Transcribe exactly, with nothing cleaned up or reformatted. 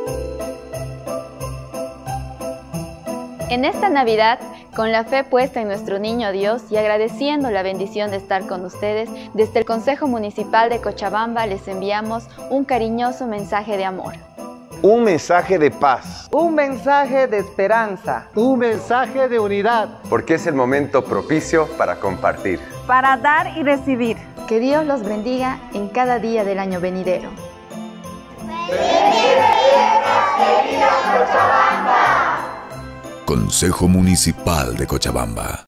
En esta Navidad, con la fe puesta en nuestro Niño Dios y agradeciendo la bendición de estar con ustedes, desde el Consejo Municipal de Cochabamba les enviamos un cariñoso mensaje de amor. Un mensaje de paz. Un mensaje de esperanza. Un mensaje de unidad. Porque es el momento propicio para compartir. Para dar y recibir. Que Dios los bendiga en cada día del año venidero. Consejo Municipal de Cochabamba.